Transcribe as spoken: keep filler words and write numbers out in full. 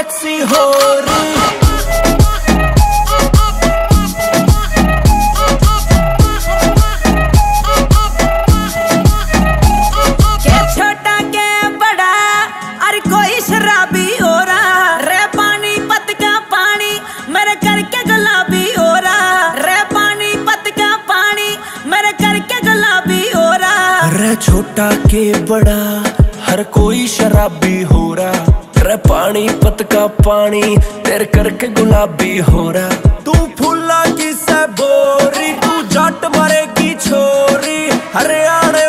Sexy हो रही। के छोटा के बड़ा अरे कोई शराबी हो रहा रे, पानी पत का पानी मेरे करके गुलाबी हो रहा रे, पानी पत का पानी मेरे करके गुलाबी हो रहा रे। छोटा के बड़ा हर कोई शराबी हो रहा रे, पानी पत का पानी तेरे करके गुलाबी हो रहा। तू फूला की से बोरी, तू जट मरेगी छोरी, हरियाणा